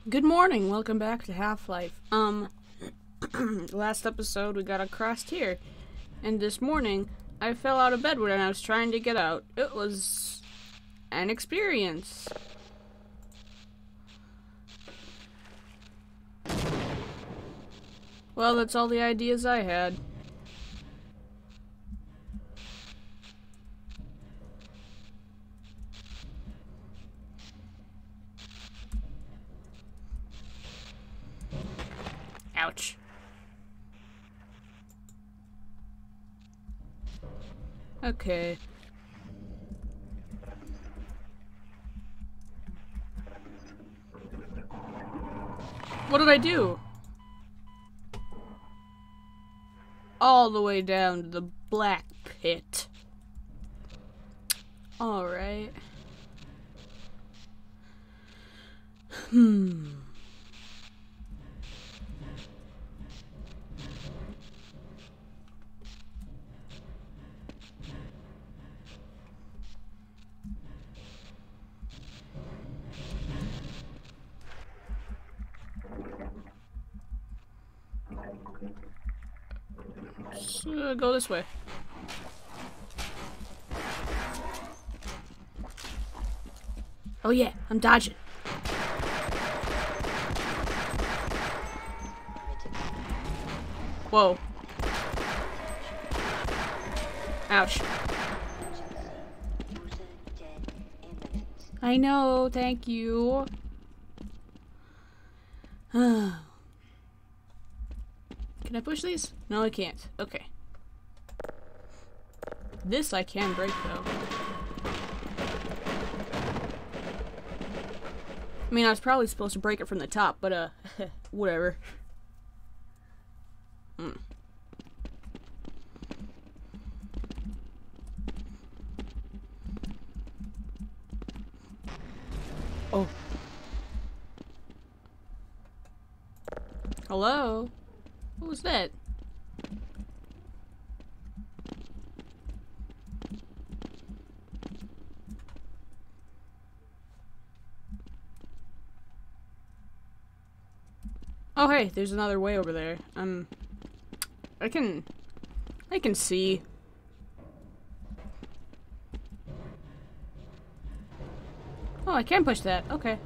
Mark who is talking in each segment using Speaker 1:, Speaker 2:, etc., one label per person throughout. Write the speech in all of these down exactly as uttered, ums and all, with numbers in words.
Speaker 1: Good morning, welcome back to Half-Life. Um, last episode we got across here, and this morning I fell out of bed when I was trying to get out. It was an experience. Well, that's all the ideas I had. Ouch. Okay. What did I do? All the way down to the black pit. Alright. Hmm. Uh, go this way. Oh yeah, I'm dodging. Whoa. Ouch. I know, thank you. Can I push these? No, I can't. Okay. This I can break, though. I mean, I was probably supposed to break it from the top, but, uh, whatever. Hmm. Oh. Hello? What was that? Oh hey, there's another way over there. Um, I can, I can see. Oh, I can push that. Okay.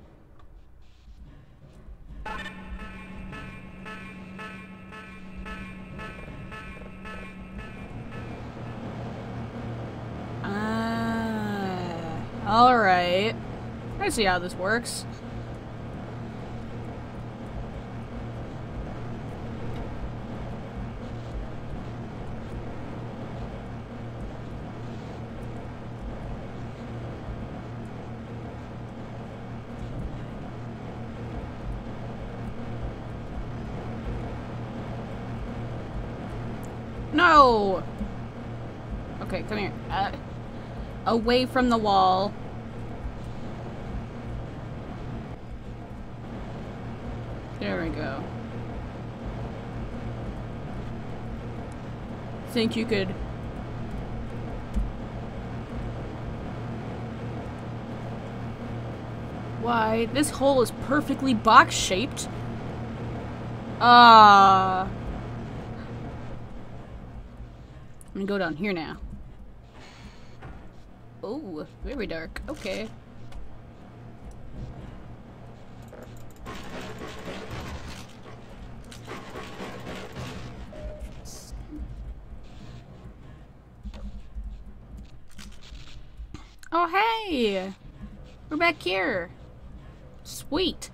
Speaker 1: Ah, all right. I see how this works. No! Okay, come here. Uh, away from the wall. There we go. Think you could... Why? This hole is perfectly box-shaped. Ah. Uh... I'm gonna go down here now. Oh, very dark. Okay. Oh, hey! We're back here. Sweet.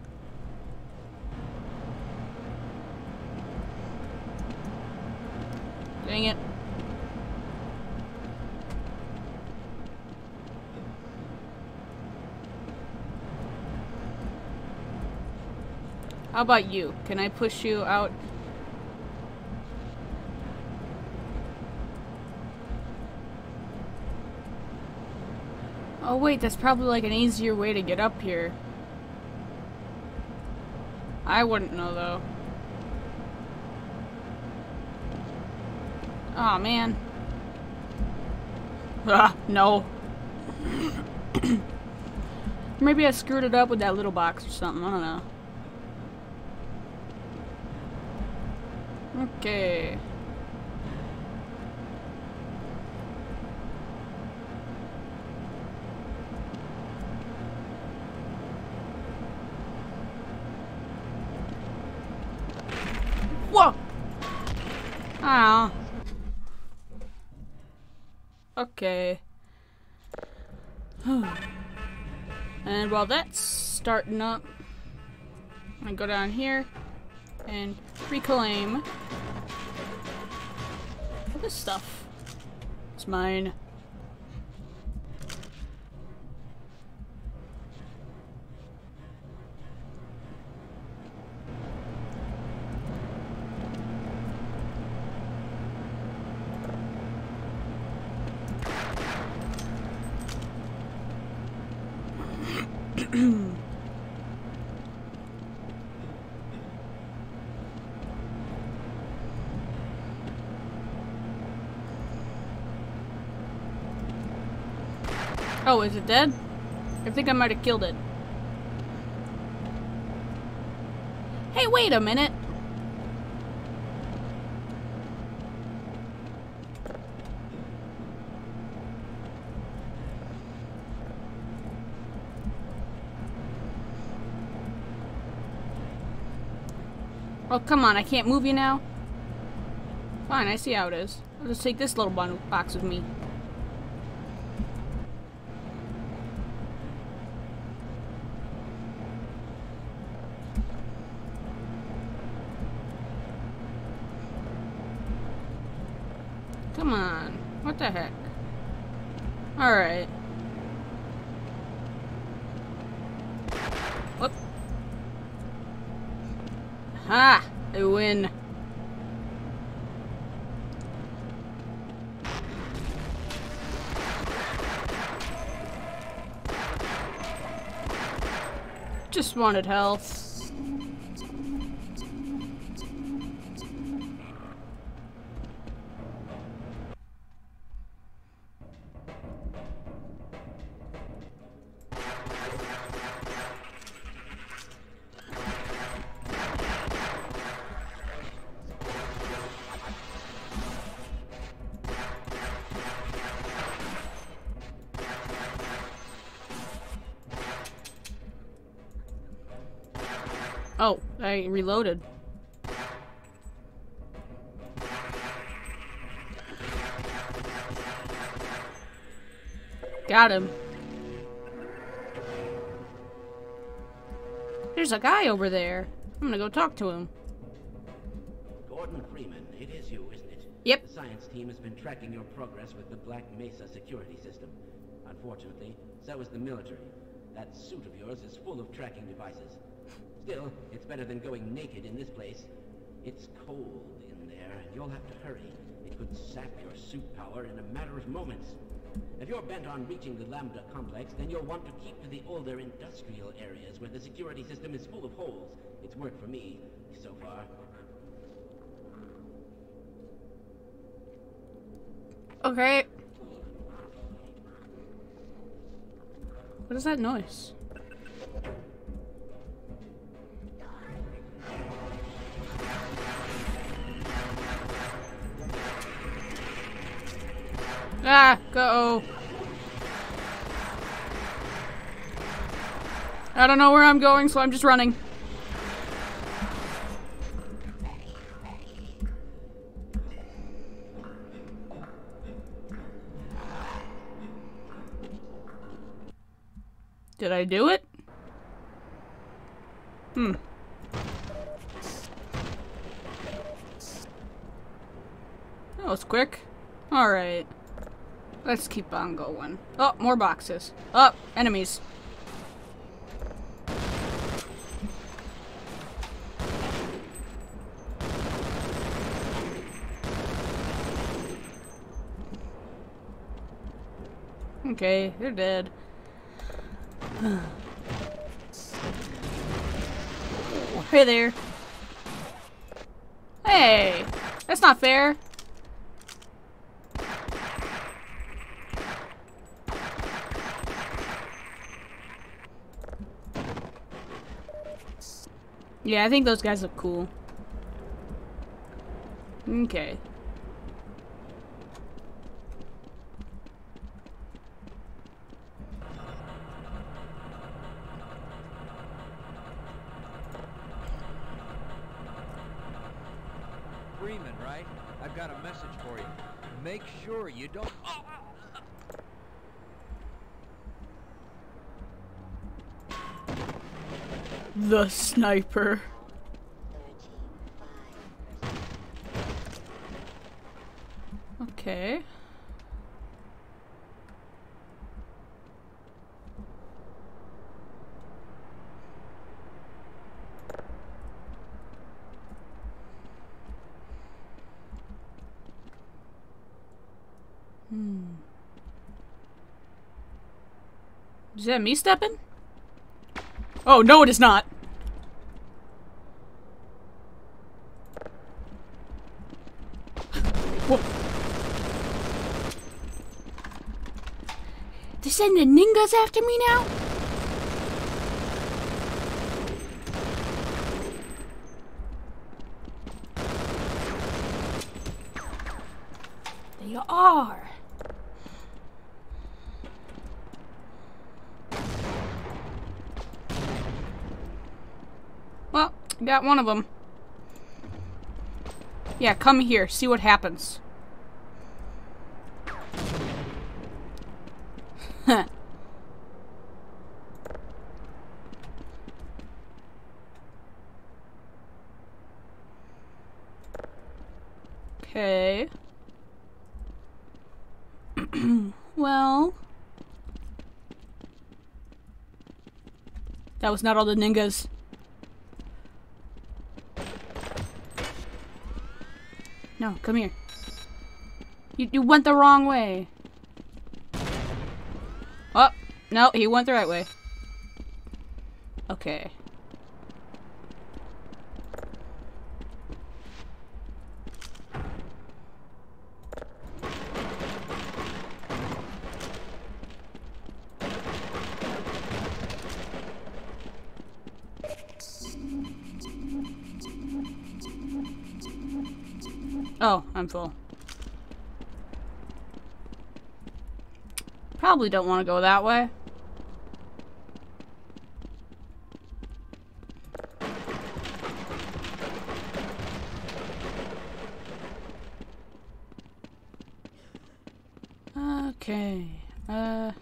Speaker 1: Dang it. How about you? Can I push you out? Oh wait, that's probably like an easier way to get up here. I wouldn't know though. Aw, man. Ah, no. Maybe I screwed it up with that little box or something, I don't know. Okay. Whoa! Ah. Okay. And while that's starting up, I'm gonna go down here and reclaim all this stuff. It's mine. Oh, is it dead? I think I might have killed it. Hey, wait a minute! Oh, come on, I can't move you now? Fine, I see how it is. I'll just take this little box with me. Come on. What the heck? Alright. Whoop. Ha! I win. Just wanted health. Oh, I reloaded. Got him. There's a guy over there. I'm gonna go talk to him.
Speaker 2: Gordon Freeman, it is you, isn't it?
Speaker 1: Yep.
Speaker 2: The science team has been tracking your progress with the Black Mesa security system. Unfortunately, so is the military. That suit of yours is full of tracking devices. Still, it's better than going naked in this place. It's cold in there, and you'll have to hurry. It could sap your suit power in a matter of moments. If you're bent on reaching the Lambda complex, then you'll want to keep to the older industrial areas where the security system is full of holes. It's worked for me, so far.
Speaker 1: Okay. What is that noise? Ah, go. I don't know where I'm going, so I'm just running. Did I do it? Hmm. That was quick. Alright. Let's keep on going. Oh, more boxes. Oh, enemies. Okay, they're dead. Hey there. Hey! That's not fair. Yeah, I think those guys look cool. Okay.
Speaker 3: Freeman, right? I've got a message for you. Make sure you don't... Oh!
Speaker 1: The sniper. Okay. Hmm. Is that me stepping? Oh, no, it is not. Whoa. They're sending ninjas after me now? They are. Well, got one of them. Yeah, come here, see what happens. Huh. Okay. Well. That was not all the ninjas. No, come here. You, you went the wrong way. Oh, no, he went the right way. Okay. Oh, I'm full. Probably don't want to go that way. Okay. Uh...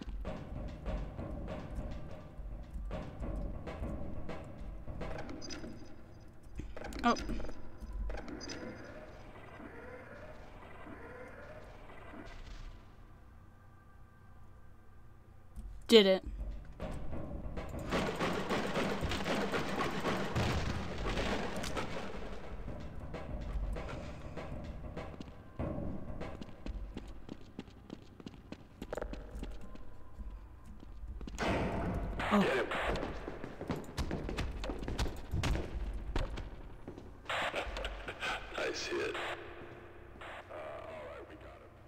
Speaker 1: Oh. Did it. Oh.
Speaker 4: I see it. Uh, alright, we got him.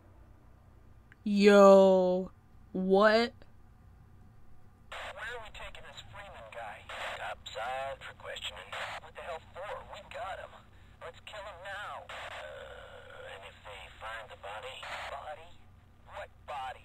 Speaker 1: Yo. What?
Speaker 5: Where are we taking this Freeman guy? Topside for questioning. What the hell for? We got him. Let's kill him now. Uh, and if they find the body? Body? What body?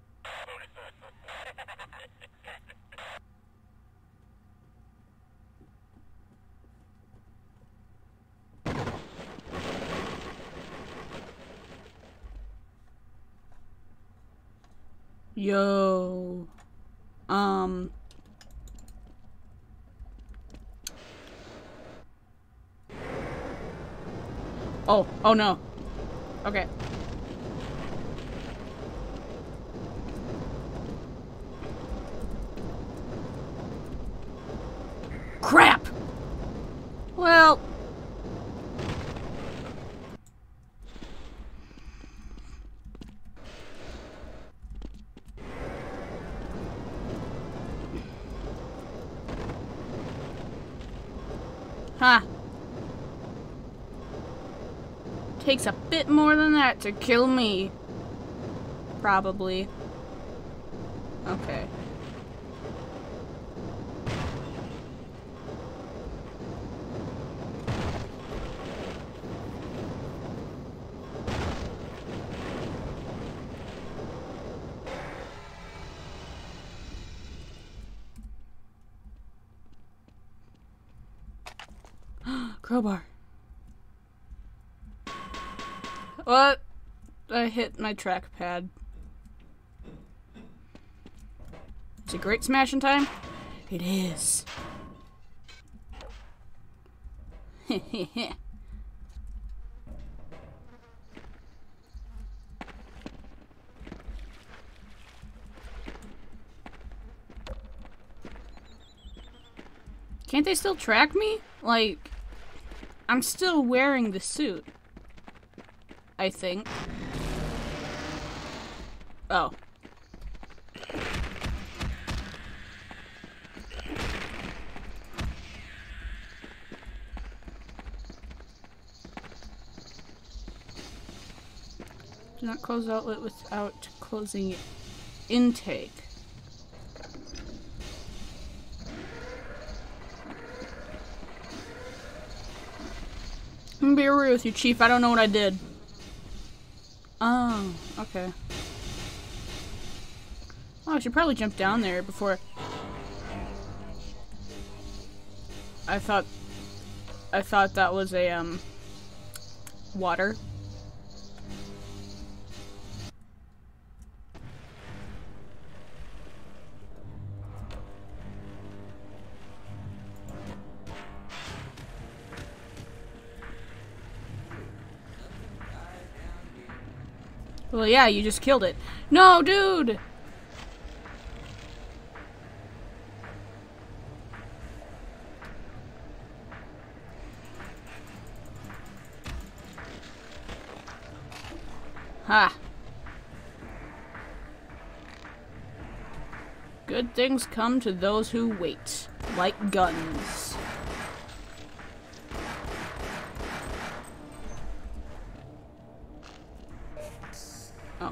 Speaker 1: Yo. Um. Oh, oh no. Okay. Crap! Well. Huh. Takes a bit more than that to kill me. Probably. Okay. Crowbar. What? I hit my trackpad. Is it great smashing time? It is. Heh. Can't they still track me? Like, I'm still wearing the suit. I think. Oh. Do not close outlet without closing intake. I'm gonna be real with you, Chief. I don't know what I did. Oh, okay. Oh, I should probably jump down there before... I thought... I thought that was a, um... water. Well, yeah, you just killed it. No, dude! Ha! Good things come to those who wait. Like guns. Oh.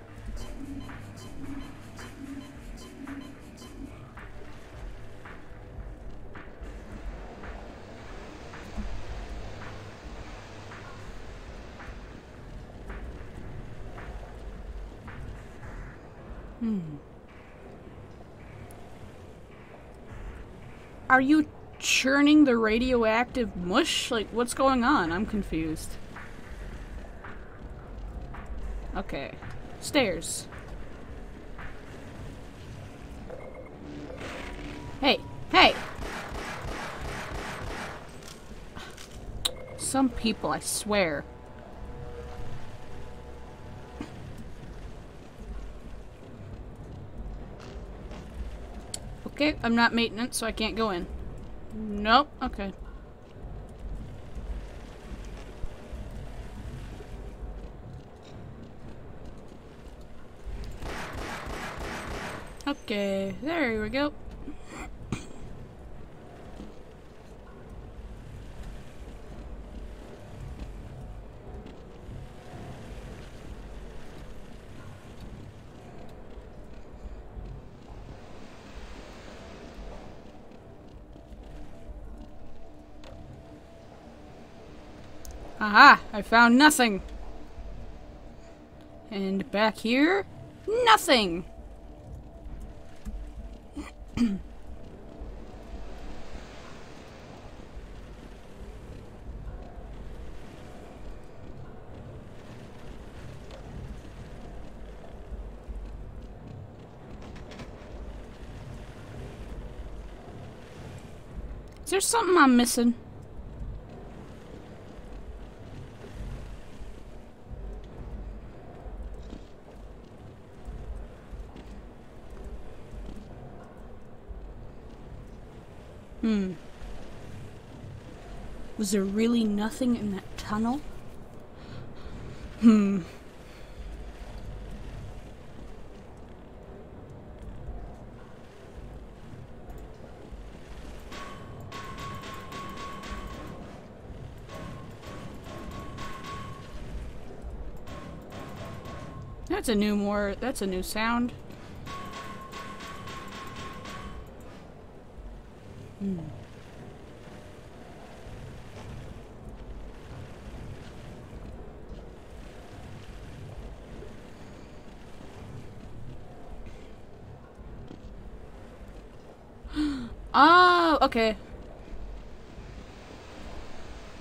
Speaker 1: Hmm. Are you churning the radioactive mush? Like, what's going on? I'm confused. Okay. Stairs. Hey! Hey! Some people, I swear. Okay, I'm not maintenance, so I can't go in. Nope, okay. Okay, there we go. Aha! I found nothing! And back here, nothing! Is there something I'm missing? Hmm. Was there really nothing in that tunnel? Hmm. That's a new more, that's a new sound. Hmm. Oh, okay.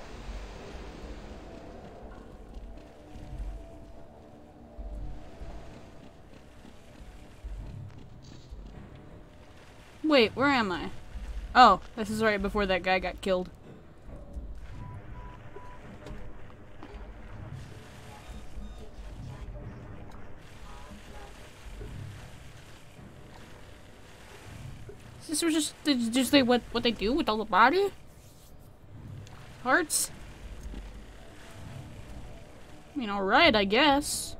Speaker 1: Wait, where am I? Oh, this is right before that guy got killed. This was just, just they, what, what they do with all the body? Parts? I mean, alright, I guess.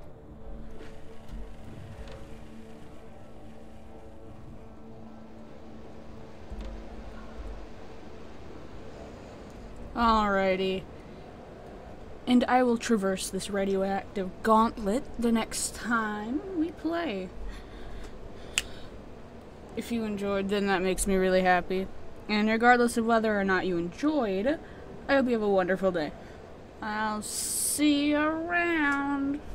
Speaker 1: Alrighty. And I will traverse this radioactive gauntlet the next time we play. If you enjoyed, then that makes me really happy. And regardless of whether or not you enjoyed, I hope you have a wonderful day. I'll see you around.